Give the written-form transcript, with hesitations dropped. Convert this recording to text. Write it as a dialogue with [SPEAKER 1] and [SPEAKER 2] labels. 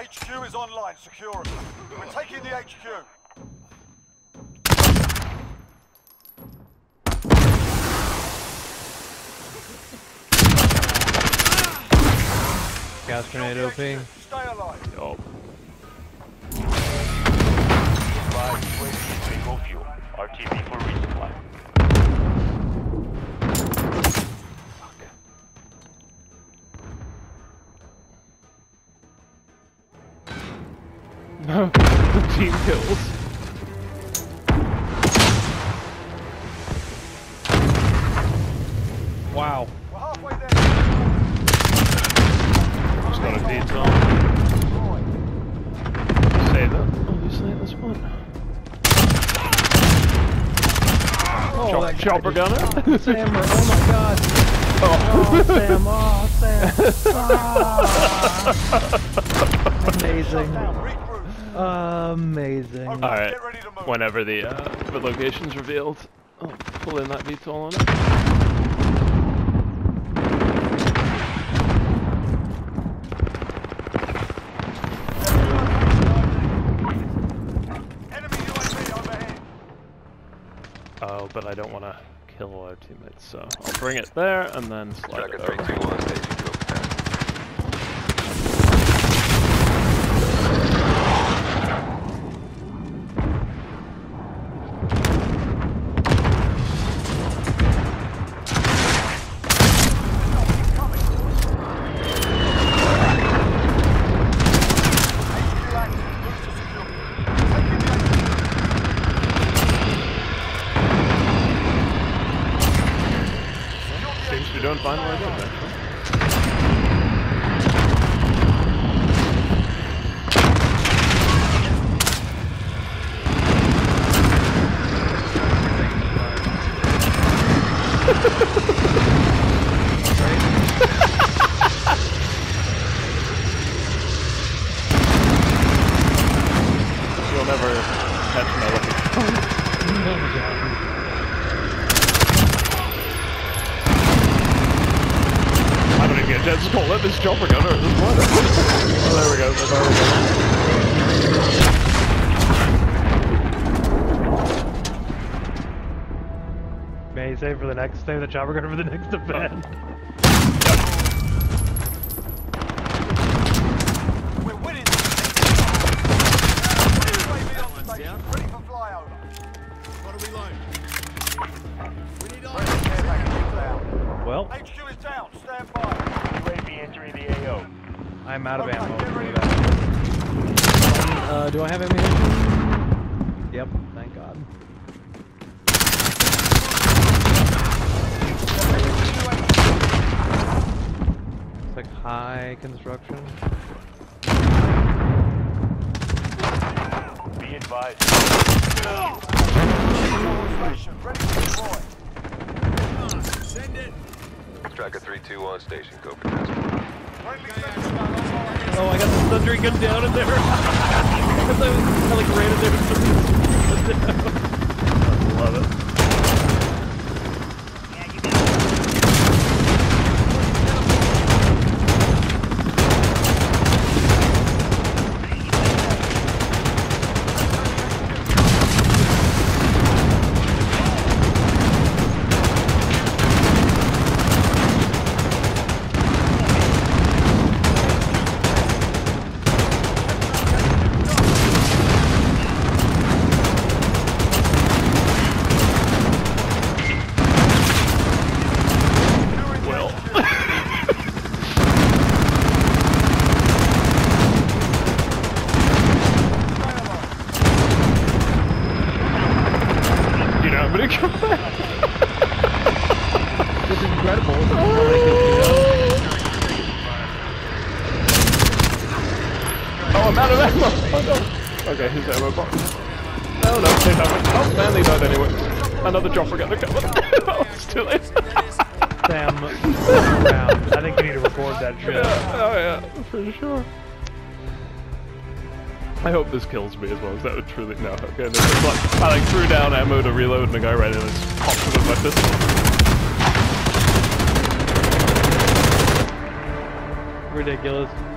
[SPEAKER 1] HQ is online. Secure it. We're taking the HQ.
[SPEAKER 2] Gas grenade OP.
[SPEAKER 1] Stay alive.
[SPEAKER 3] Yo.
[SPEAKER 4] Bingo fuel. RTB for resupply.
[SPEAKER 3] No, the team kills.
[SPEAKER 2] Wow.
[SPEAKER 1] We're halfway there.
[SPEAKER 3] Just got a detail. Say that, obviously, at this point.
[SPEAKER 2] Oh, that guy
[SPEAKER 3] Chopper gunner?
[SPEAKER 2] Sam, oh my god. Oh, Sam, oh, Sam. Amazing. Amazing.
[SPEAKER 3] Alright, whenever the location's revealed, I'll pull in that detail on it. Oh, but I don't want to kill our teammates, so I'll bring it there and then slide it over.
[SPEAKER 5] 3, 2, 1, station to open.
[SPEAKER 3] Seems to be doing fine where I go, actually. You'll never catch my lucky. I don't even get jet skull. Let this chopper gunner at this point. Oh, there we go.
[SPEAKER 2] May you save for the next thing, the chopper gunner for the next event.
[SPEAKER 1] We're winning. Ready for flyover.
[SPEAKER 6] Got to reload. We need
[SPEAKER 2] Well,
[SPEAKER 1] HQ is down. Stand by.
[SPEAKER 4] UAV entering the AO.
[SPEAKER 2] I'm out of
[SPEAKER 1] Okay,
[SPEAKER 2] ammo.
[SPEAKER 1] get ready
[SPEAKER 2] for that. Do I have ammunition? Yep, thank God. It's like high construction.
[SPEAKER 4] Be advised.
[SPEAKER 1] Station. Ready to deploy.
[SPEAKER 6] Send it.
[SPEAKER 5] Tracker 3, 2, 1, station. Go for test.
[SPEAKER 2] Oh, I got the sundry gun down in there. Because I like ran in there with something.
[SPEAKER 3] Love it. This is incredible. Oh, I'm out of ammo! Oh no! Okay, here's the ammo box. Oh no, they haven't. Oh man, they died anyway. Another chopper gunner coming. Oh, it's too late.
[SPEAKER 2] Sam, around. I think we need to record that shit.
[SPEAKER 3] Yeah. Oh yeah, for sure. I hope this kills me as well, because that would truly... No, okay, I threw down ammo to reload and the guy ran in and just popped it with my pistol.
[SPEAKER 2] Ridiculous.